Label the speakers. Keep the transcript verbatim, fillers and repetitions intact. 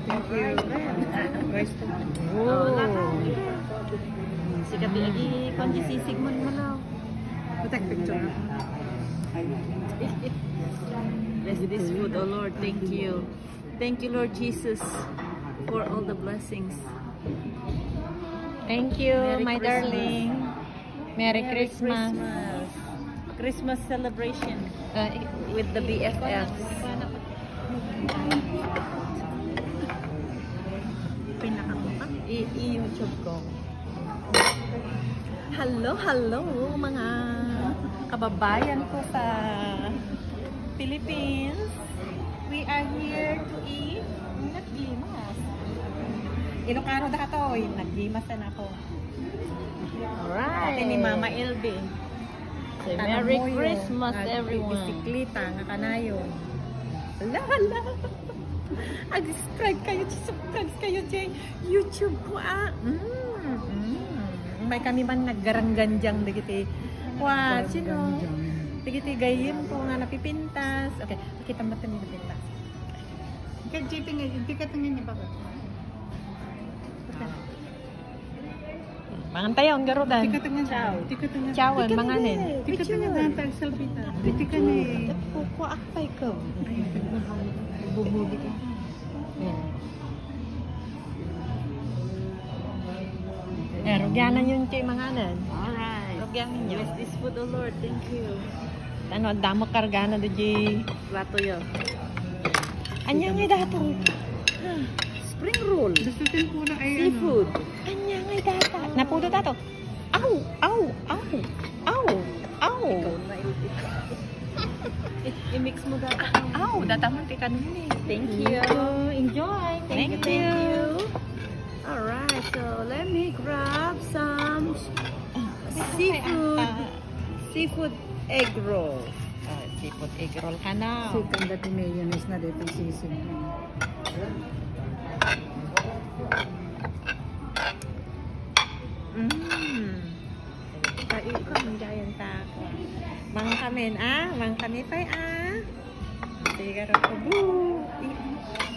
Speaker 1: Thank you.
Speaker 2: Oh. Sikat lagi kunci sisig mo mo.
Speaker 1: Take picture.
Speaker 2: Bless this food, oh Lord. Thank you. Thank you, Lord Jesus, for all the blessings.
Speaker 3: Thank you,
Speaker 2: Merry
Speaker 3: my
Speaker 2: Christmas.
Speaker 3: darling. Merry,
Speaker 2: Merry
Speaker 3: Christmas.
Speaker 2: Christmas. Christmas celebration
Speaker 3: Uh,
Speaker 2: with the B F Fs.
Speaker 1: Pinakamuka.
Speaker 2: I-YouTube ko. Hello, hello mga kababayan ko sa Philippines. We are here to eat naggimas. Ilocano na ka to, naggimasan ako.
Speaker 3: Alright.
Speaker 2: Ate ni Mama Elbe.
Speaker 3: Say Merry Christmas, everyone.
Speaker 2: Bisikleta, nga kanayon. Hala, hala. Ag-subscribe kayo, subscribe kayo sa YouTube ko ah. Mm, mm. May kami man naggarangganjang digiti. Wow, sino? Digiti gayin ko nga napipintas. Okay, pakita mo ito napipintas.
Speaker 1: Kaya J P nga, hindi ka tingin niya ba?
Speaker 3: Mangan tayo, ang garudan.
Speaker 1: Hindi ka tingin. Ciao. Hindi ka tingin.
Speaker 3: Ciawan, manganin.
Speaker 1: Hindi ka tingin na ang selfie na. Hindi ka na eh.
Speaker 2: Puko akpay ko.
Speaker 1: Bubugi ka.
Speaker 3: Eh, rugyanan yun kayo manganan.
Speaker 2: Alright.
Speaker 3: Rugyanan yun.
Speaker 2: Bless this food, oh Lord. Thank you.
Speaker 3: Ano, damo kargana do G.
Speaker 2: Plato yun.
Speaker 3: Anya nga dato.
Speaker 2: Spring roll.
Speaker 1: Gusto din po na ay
Speaker 2: Seafood.
Speaker 3: Anya nga data. Naputo dato. Aw, aw, aw, aw, aw.
Speaker 2: I-mix mo dapat.
Speaker 3: Aw, data man ti kanini.
Speaker 2: Thank you. Enjoy. Thank,
Speaker 3: Thank
Speaker 2: you.
Speaker 3: you.
Speaker 2: Thank you. Alright, so let me grab some seafood. Seafood egg roll.
Speaker 3: Uh, seafood egg roll ka na.
Speaker 1: Sikan dati mayonnaise na dito sisig.
Speaker 3: Mm. Kain ko ang giant taco. Mang kamin ah, mang kami pa ah. Sigaro ko. Boo.